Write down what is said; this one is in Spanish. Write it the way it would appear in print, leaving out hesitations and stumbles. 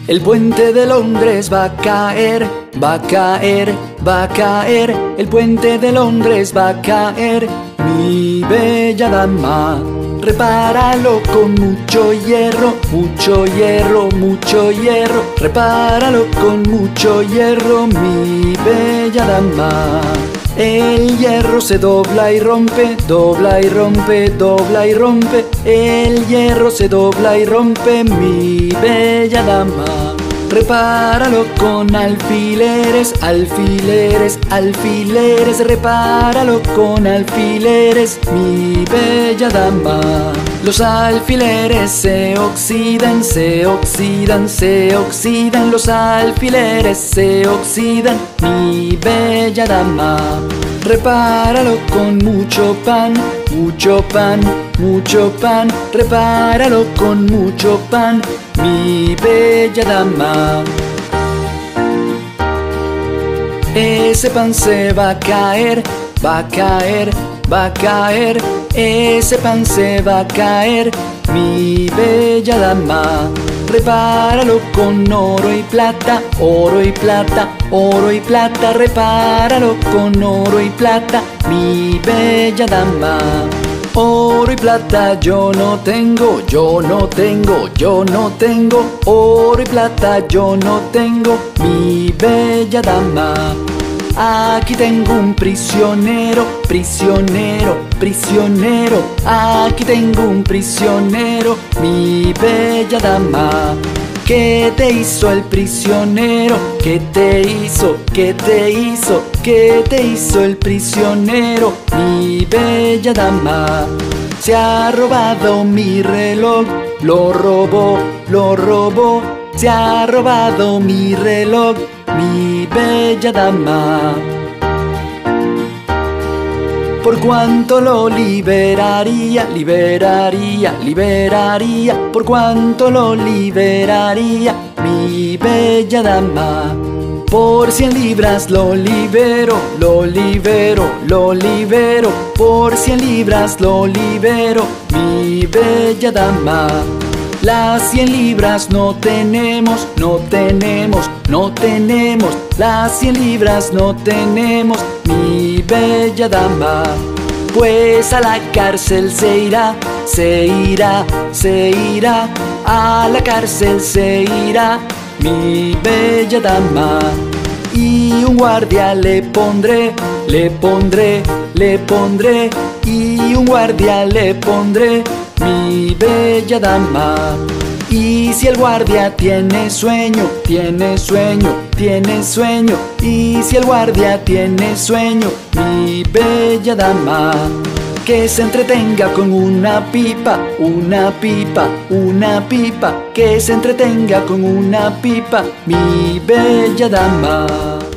El puente de Londres va a caer, va a caer, va a caer. El puente de Londres va a caer, mi bella dama. Repáralo con mucho hierro, mucho hierro, mucho hierro. Repáralo con mucho hierro, mi bella dama. El hierro se dobla y rompe, dobla y rompe, dobla y rompe. El hierro se dobla y rompe, mi bella dama. Repáralo con alfileres, alfileres, alfileres. Repáralo con alfileres, mi bella dama. Los alfileres se oxidan, se oxidan, se oxidan. Los alfileres se oxidan, mi bella dama. Repáralo con mucho pan, mucho pan, mucho pan. Repáralo con mucho pan, mi bella dama. Ese pan se va a caer, va a caer, va a caer. Ese pan se va a caer, mi bella dama. Repáralo con oro y plata, oro y plata, oro y plata. Repáralo con oro y plata, mi bella dama. Oro y plata yo no tengo, yo no tengo, yo no tengo. Oro y plata yo no tengo, mi bella dama. Aquí tengo un prisionero, prisionero, prisionero. Aquí tengo un prisionero, mi bella dama. ¿Qué te hizo el prisionero? ¿Qué te hizo? ¿Qué te hizo? ¿Qué te hizo el prisionero, mi bella dama? Se ha robado mi reloj, lo robó, lo robó. Se ha robado mi reloj, mi bella dama. ¿Por cuánto lo liberaría? Liberaría, liberaría. ¿Por cuánto lo liberaría, mi bella dama? Por 100 libras lo libero, lo libero, lo libero. Por 100 libras lo libero, mi bella dama. Las 100 libras no tenemos, no tenemos, no tenemos. Las 100 libras no tenemos, mi bella dama. Pues a la cárcel se irá, se irá, se irá. A la cárcel se irá, mi bella dama. Y un guardia le pondré, le pondré, le pondré. Y un guardia le pondré, mi bella dama. Y si el guardia tiene sueño, tiene sueño, tiene sueño. Y si el guardia tiene sueño, mi bella dama. Que se entretenga con una pipa, una pipa, una pipa. Que se entretenga con una pipa, mi bella dama.